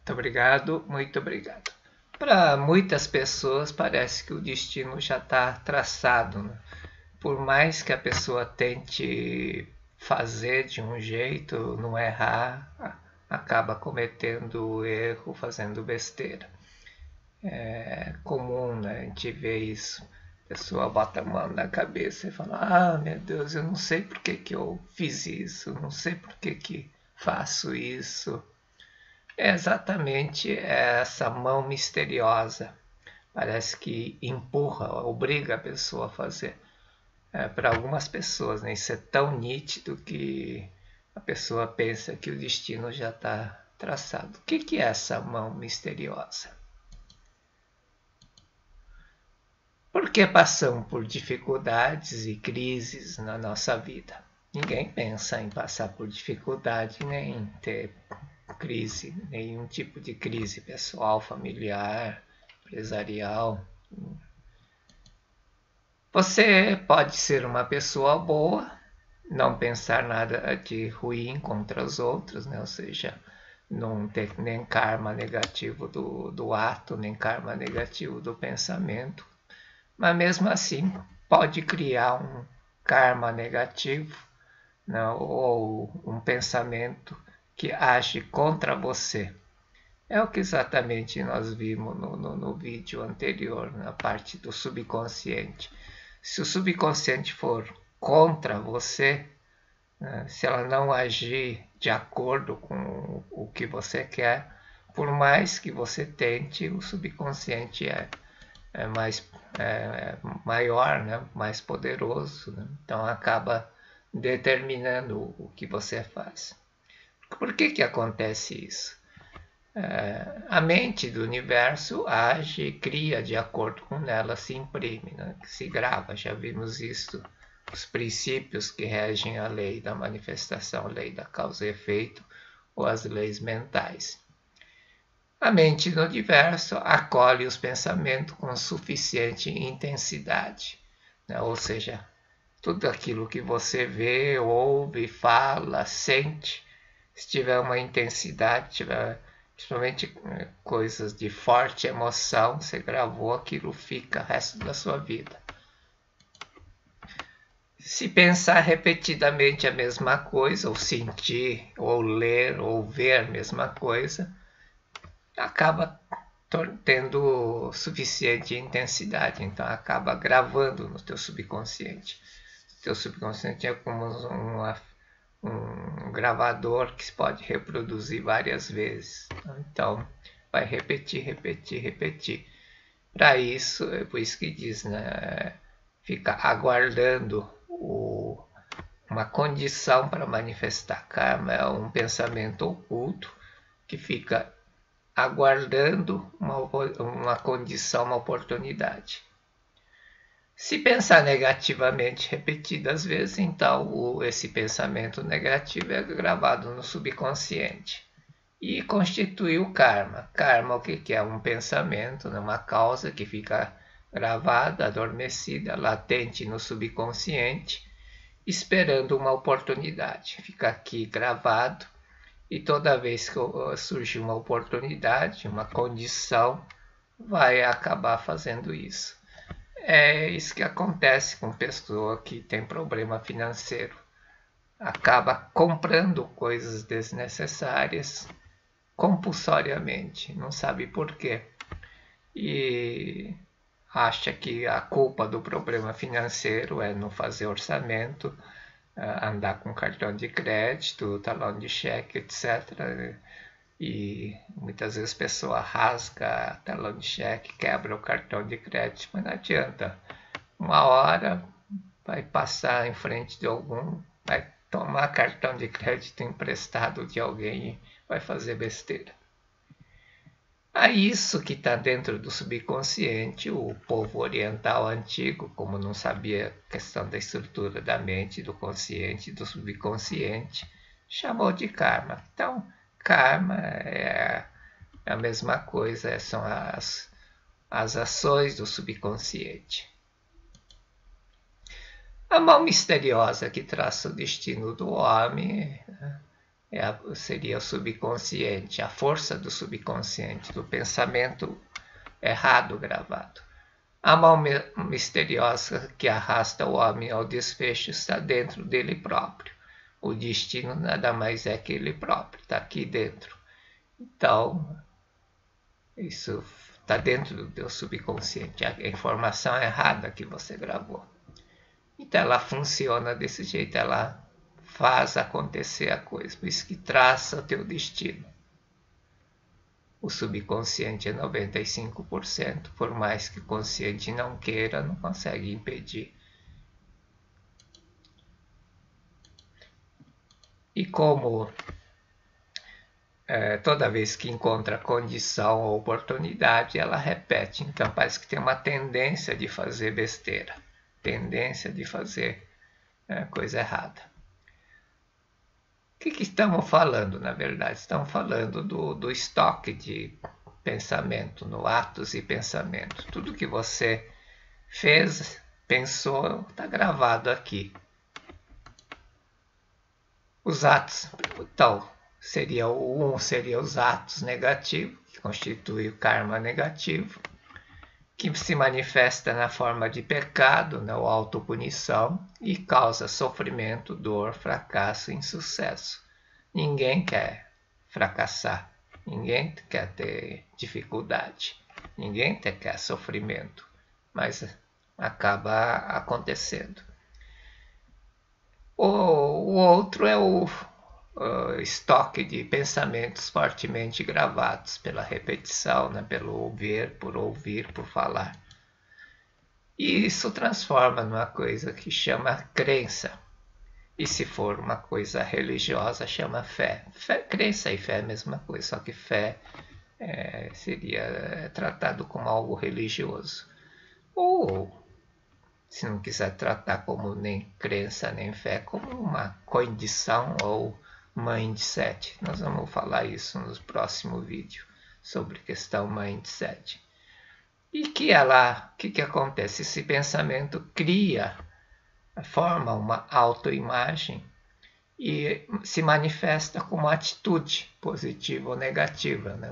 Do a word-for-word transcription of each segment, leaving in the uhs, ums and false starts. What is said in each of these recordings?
Muito obrigado, muito obrigado. Para muitas pessoas parece que o destino já está traçado, né? Por mais que a pessoa tente fazer de um jeito, não errar, acaba cometendo erro, fazendo besteira. É comum, né? A gente vê isso. A pessoa bota a mão na cabeça e fala: ah, meu Deus, eu não sei por que, que eu fiz isso, não sei por que, que faço isso. É exatamente essa mão misteriosa. Parece que empurra, obriga a pessoa a fazer. É, para algumas pessoas, né? Isso é tão nítido que a pessoa pensa que o destino já está traçado. O que, que é essa mão misteriosa? Porque passamos por dificuldades e crises na nossa vida. Ninguém pensa em passar por dificuldade nem em ter crise, nenhum tipo de crise pessoal, familiar, empresarial. Você pode ser uma pessoa boa, não pensar nada de ruim contra os outros, né? Ou seja, não ter nem karma negativo do, do ato, nem karma negativo do pensamento. Mas mesmo assim, pode criar um karma negativo, né? Ou um pensamento que age contra você. É o que exatamente nós vimos no, no, no vídeo anterior, na parte do subconsciente. Se o subconsciente for contra você, né, se ela não agir de acordo com o que você quer, por mais que você tente, o subconsciente é, é mais é, maior, né, mais poderoso, né? Então acaba determinando o que você faz. Por que que acontece isso? É, a mente do universo age e cria de acordo com ela se imprime, né? Se grava. Já vimos isso, os princípios que regem a lei da manifestação, a lei da causa e efeito, ou as leis mentais. A mente do universo acolhe os pensamentos com suficiente intensidade, né? Ou seja, tudo aquilo que você vê, ouve, fala, sente, se tiver uma intensidade, tiver principalmente coisas de forte emoção, você gravou, aquilo fica o resto da sua vida. Se pensar repetidamente a mesma coisa, ou sentir, ou ler, ou ver a mesma coisa, acaba tendo suficiente intensidade, então acaba gravando no teu subconsciente. O teu subconsciente é como uma um gravador que se pode reproduzir várias vezes. Então, vai repetir, repetir, repetir. Para isso, é por isso que diz, né? Fica aguardando o, uma condição para manifestar karma. É um pensamento oculto que fica aguardando uma, uma condição, uma oportunidade. Se pensar negativamente repetidas vezes, então o, esse pensamento negativo é gravado no subconsciente e constitui o karma. Karma, o que é? Um pensamento, uma causa que fica gravada, adormecida, latente no subconsciente, esperando uma oportunidade. Fica aqui gravado e toda vez que surge uma oportunidade, uma condição, vai acabar fazendo isso. É isso que acontece com pessoa que tem problema financeiro. Acaba comprando coisas desnecessárias compulsoriamente, não sabe por quê. E acha que a culpa do problema financeiro é não fazer orçamento, andar com cartão de crédito, talão de cheque, etcétera. E muitas vezes a pessoa rasga talão de cheque, quebra o cartão de crédito, mas não adianta. Uma hora vai passar em frente de algum, vai tomar cartão de crédito emprestado de alguém e vai fazer besteira. A isso que está dentro do subconsciente, o povo oriental antigo, como não sabia a questão da estrutura da mente, do consciente e do subconsciente, chamou de karma. Então, karma é a mesma coisa, são as, as ações do subconsciente. A mão misteriosa que traça o destino do homem é a, seria o subconsciente, a força do subconsciente, do pensamento errado gravado. A mão misteriosa que arrasta o homem ao desfecho está dentro dele próprio. O destino nada mais é que ele próprio, está aqui dentro. Então, isso está dentro do teu subconsciente, a informação errada que você gravou. Então ela funciona desse jeito, ela faz acontecer a coisa, por isso que traça o teu destino. O subconsciente é noventa e cinco por cento, por mais que o consciente não queira, não consegue impedir. E como é, toda vez que encontra condição ou oportunidade, ela repete. Então parece que tem uma tendência de fazer besteira, tendência de fazer é, coisa errada. O que, que estamos falando, na verdade? Estamos falando do, do estoque de pensamento, no atos e pensamento. Tudo que você fez, pensou, está gravado aqui. Os atos, então, seria o um, seria os atos negativos, que constitui o karma negativo, que se manifesta na forma de pecado, na autopunição, e causa sofrimento, dor, fracasso e insucesso. Ninguém quer fracassar, ninguém quer ter dificuldade, ninguém quer sofrimento, mas acaba acontecendo. O, o outro é o uh, estoque de pensamentos fortemente gravados pela repetição, né, pelo ouvir, por ouvir, por falar. E isso transforma numa coisa que chama crença. E se for uma coisa religiosa, chama fé. fé crença e fé é a mesma coisa, só que fé é, seria tratado como algo religioso. Ou, se não quiser tratar como nem crença nem fé, como uma condição ou mindset. Nós vamos falar isso no próximo vídeo, sobre questão mindset. E que ela, o que, que acontece? Esse pensamento cria, forma uma autoimagem e se manifesta como atitude positiva ou negativa, né?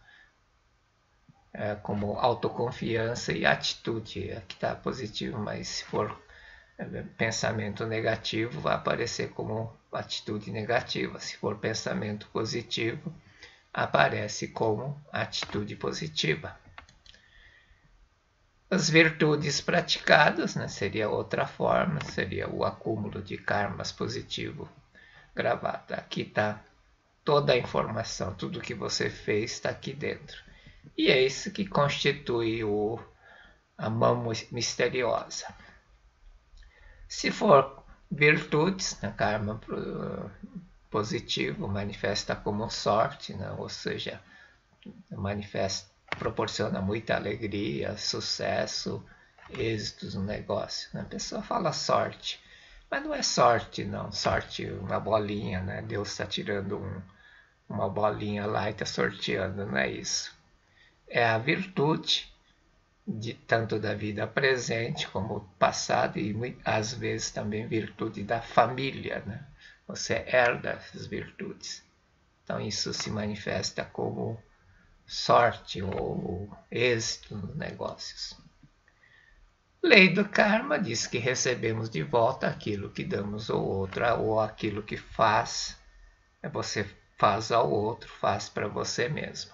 É, como autoconfiança e atitude. Aqui está positivo, mas se for pensamento negativo, vai aparecer como atitude negativa. Se for pensamento positivo, aparece como atitude positiva. As virtudes praticadas, né, seria outra forma, seria o acúmulo de karmas positivo gravado. Aqui está toda a informação, tudo que você fez está aqui dentro. E é isso que constitui o, a mão misteriosa. Se for virtudes, né, karma positivo, manifesta como sorte, né, ou seja, manifesta, proporciona muita alegria, sucesso, êxitos no negócio. A pessoa fala sorte, mas não é sorte, não. Sorte, uma bolinha, né? Deus está tirando um, uma bolinha lá e está sorteando, não é isso. É a virtude, de, tanto da vida presente como passada, e às vezes também virtude da família, né? Você herda essas virtudes. Então isso se manifesta como sorte ou êxito nos negócios. Lei do karma diz que recebemos de volta aquilo que damos ao outro, ou aquilo que faz, você faz ao outro, faz para você mesmo.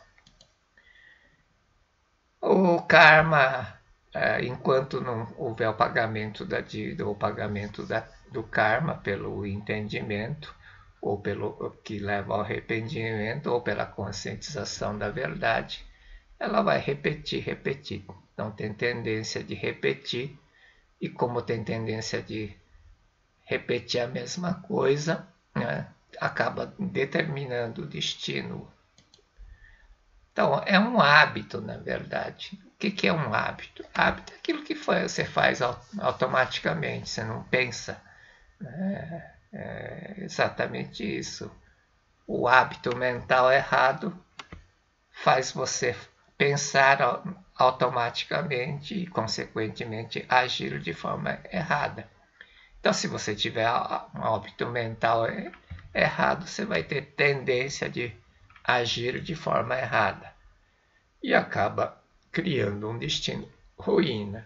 O karma, enquanto não houver o pagamento da dívida ou o pagamento da, do karma pelo entendimento, ou pelo que leva ao arrependimento, ou pela conscientização da verdade, ela vai repetir, repetir. Então tem tendência de repetir, e como tem tendência de repetir a mesma coisa, né, acaba determinando o destino. Então é um hábito, na verdade. O que, que é um hábito? Hábito é aquilo que você faz automaticamente, você não pensa. É, é exatamente isso. O hábito mental errado faz você pensar automaticamente e, consequentemente, agir de forma errada. Então, se você tiver um hábito mental errado, você vai ter tendência de agir de forma errada e acaba criando um destino ruim, né?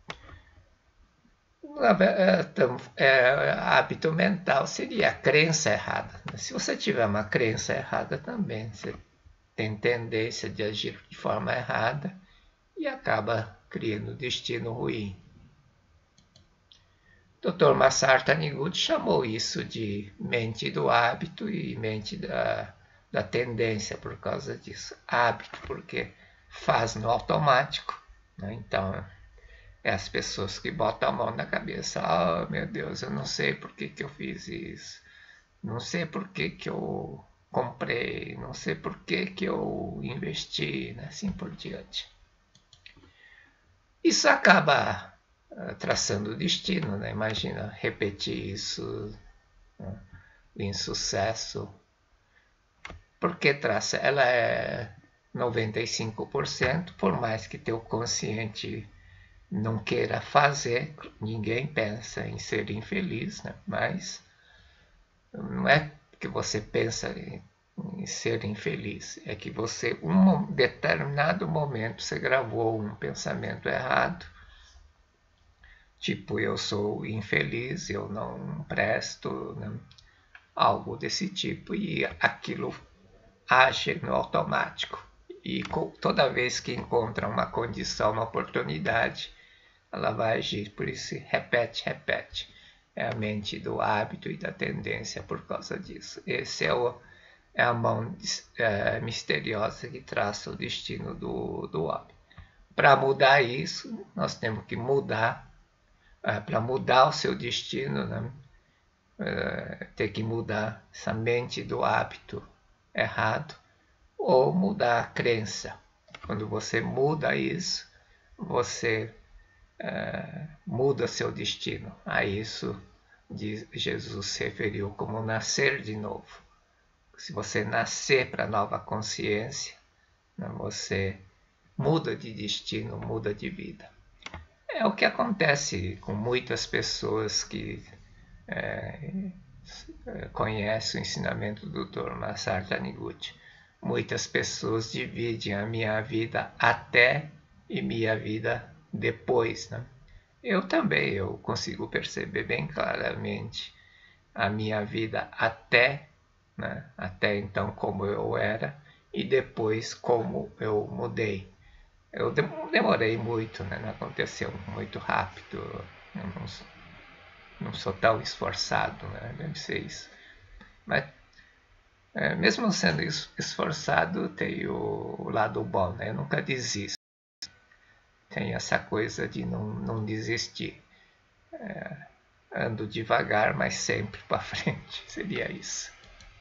É, hábito mental seria a crença errada. Se você tiver uma crença errada também, você tem tendência de agir de forma errada e acaba criando um destino ruim. doutor Masaru Taniguchi chamou isso de mente do hábito e mente da, da tendência por causa disso. Hábito, porque faz no automático, né? Então, é as pessoas que botam a mão na cabeça. Ah, oh, meu Deus, eu não sei por que, que eu fiz isso. Não sei por que, que eu comprei. Não sei por que, que eu investi, né? Assim por diante. Isso acaba uh, traçando o destino, né? Imagina repetir isso, né? O insucesso. Porque traça? Ela é noventa e cinco por cento, por mais que teu consciente não queira fazer, ninguém pensa em ser infeliz, né? Mas não é que você pensa em, em ser infeliz, é que você, em um determinado momento, você gravou um pensamento errado, tipo, eu sou infeliz, eu não presto, né? Algo desse tipo, e aquilo age no automático. E toda vez que encontra uma condição, uma oportunidade, ela vai agir. Por isso, repete, repete. É a mente do hábito e da tendência por causa disso. Esse é, o, é a mão é, misteriosa que traça o destino do, do homem. Para mudar isso, nós temos que mudar. É, para mudar o seu destino, né? É, ter que mudar essa mente do hábito errado ou mudar a crença. Quando você muda isso, você é, muda seu destino. A isso Jesus se referiu como nascer de novo. Se você nascer para a nova consciência, né, você muda de destino, muda de vida. É o que acontece com muitas pessoas que é, conhecem o ensinamento do doutor Masaru Taniguchi. Muitas pessoas dividem a minha vida até e minha vida depois, né? Eu também, eu consigo perceber bem claramente a minha vida até, né? Até então como eu era e depois como eu mudei. Eu demorei muito, né? Não aconteceu muito rápido, eu não, não sou tão esforçado, né? Deve ser isso. Mas é, mesmo sendo esforçado, tem o lado bom, né? Eu nunca desisto. Tem essa coisa de não, não desistir. É, ando devagar, mas sempre para frente. Seria isso.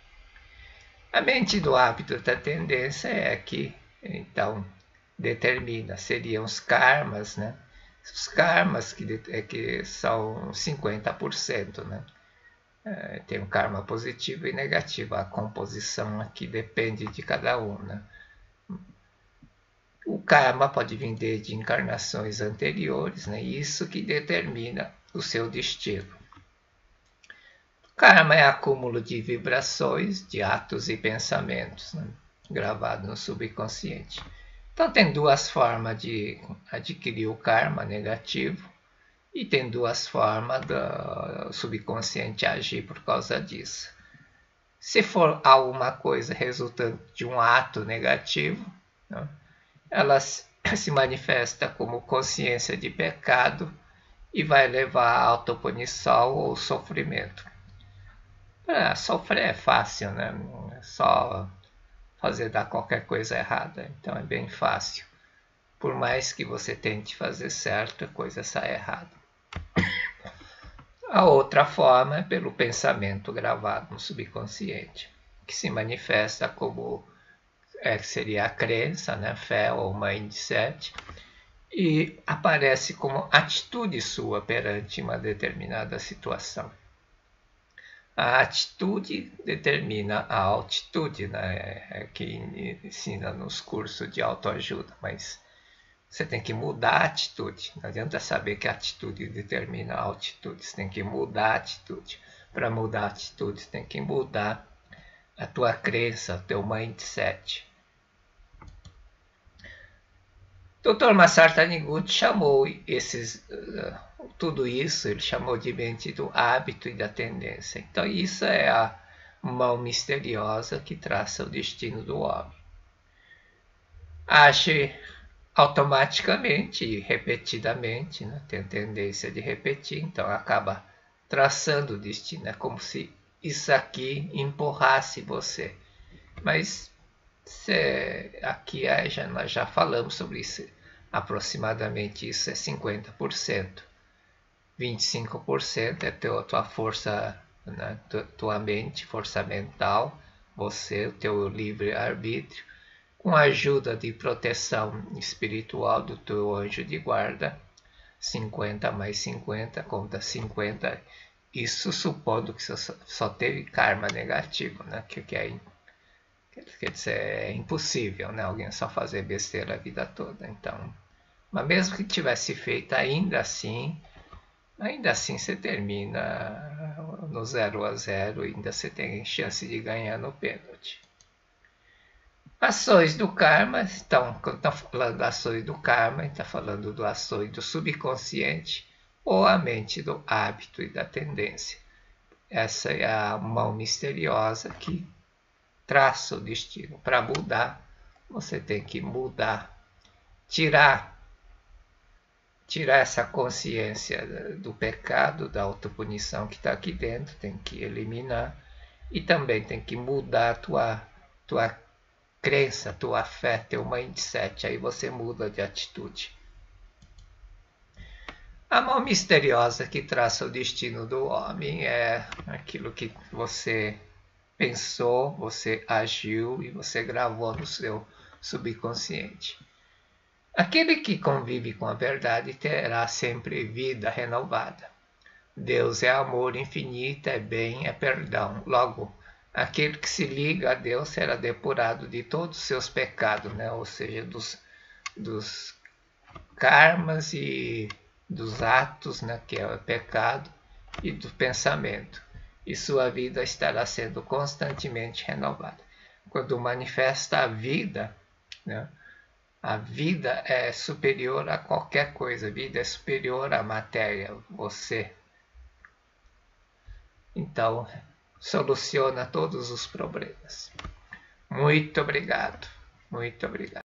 A mente do hábito da tendência é que, então, determina. Seriam os karmas, né? Os karmas que, é que são cinquenta por cento, né? É, tem um karma positivo e negativo. A composição aqui depende de cada um, né? O karma pode vir de encarnações anteriores, né? Isso que determina o seu destino. O karma é acúmulo de vibrações, de atos e pensamentos, né? Gravados no subconsciente. Então tem duas formas de adquirir o karma negativo e tem duas formas do subconsciente agir por causa disso. Se for alguma coisa resultante de um ato negativo, né? Ela se manifesta como consciência de pecado e vai levar à autopunição ou sofrimento. É, sofrer é fácil, né? É só fazer dar qualquer coisa errada, então é bem fácil. Por mais que você tente fazer certo, a coisa sai errada. A outra forma é pelo pensamento gravado no subconsciente, que se manifesta como é, seria a crença, né, fé ou mindset, e aparece como atitude sua perante uma determinada situação. A atitude determina a altitude, né, é que ensina nos cursos de autoajuda, mas você tem que mudar a atitude. Não adianta saber que a atitude determina a altitude, você tem que mudar a atitude. para mudar a atitude, você tem que mudar a tua crença, o teu mindset. doutor Masaru Taniguchi chamou esses, uh, tudo isso, ele chamou de mente do hábito e da tendência. Então isso é a mão misteriosa que traça o destino do homem. Age automaticamente e repetidamente, né? Tem tendência de repetir, então acaba traçando o destino. É como se isso aqui empurrasse você. Mas se, aqui é, já, nós já falamos sobre isso. Aproximadamente isso é cinquenta por cento. vinte e cinco por cento é teu, tua força, né? tua mente, força mental, você, o teu livre-arbítrio, com a ajuda de proteção espiritual do teu anjo de guarda. cinquenta mais cinquenta, conta cinquenta. Isso supondo que só, só teve karma negativo, né? que, que é Quer dizer, é impossível, né? Alguém só fazer besteira a vida toda. Então, mas mesmo que tivesse feito, ainda assim, ainda assim você termina no zero a zero, ainda você tem chance de ganhar no pênalti. Ações do karma, então, quando está falando das ações do karma, está falando do ações do subconsciente ou a mente do hábito e da tendência. Essa é a mão misteriosa que traça o destino. Para mudar, você tem que mudar, tirar, tirar essa consciência do pecado, da autopunição que está aqui dentro, tem que eliminar e também tem que mudar a tua, tua crença, tua fé, teu mindset, aí você muda de atitude. A mão misteriosa que traça o destino do homem é aquilo que você pensou, você agiu e você gravou no seu subconsciente. Aquele que convive com a verdade terá sempre vida renovada. Deus é amor infinito, é bem, é perdão. Logo, aquele que se liga a Deus será depurado de todos os seus pecados, né? Ou seja, dos, dos karmas e dos atos, né? Que é o pecado, e do pensamento. E sua vida estará sendo constantemente renovada. Quando manifesta a vida, né? A vida é superior a qualquer coisa, a vida é superior à matéria, você. Então, soluciona todos os problemas. Muito obrigado, muito obrigado.